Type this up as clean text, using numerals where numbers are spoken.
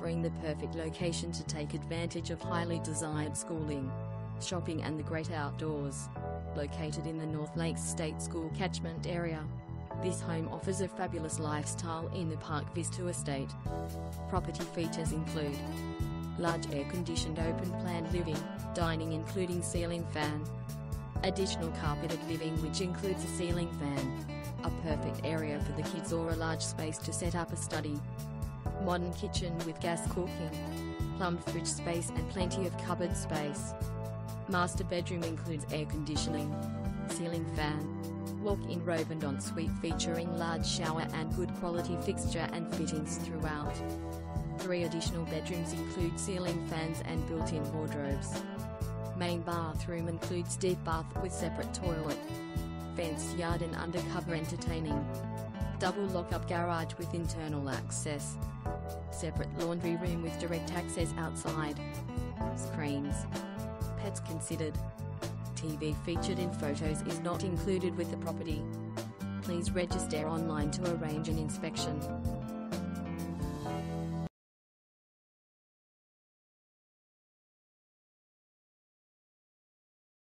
offering the perfect location to take advantage of highly desired schooling, shopping and the great outdoors. Located in the North Lakes State School catchment area, this home offers a fabulous lifestyle in the Park Vista estate. Property features include large air-conditioned open-plan living, dining including ceiling fan, additional carpeted living which includes a ceiling fan, a perfect area for the kids or a large space to set up a study, modern kitchen with gas cooking, plumbed fridge space and plenty of cupboard space. Master bedroom includes air conditioning, ceiling fan, walk-in robe and ensuite featuring large shower and good quality fixture and fittings throughout. 3 additional bedrooms include ceiling fans and built-in wardrobes. Main bathroom includes deep bath with separate toilet, fenced yard and undercover entertaining. Double lock-up garage with internal access. Separate laundry room with direct access outside. Screens. Pets considered. TV featured in photos is not included with the property. Please register online to arrange an inspection.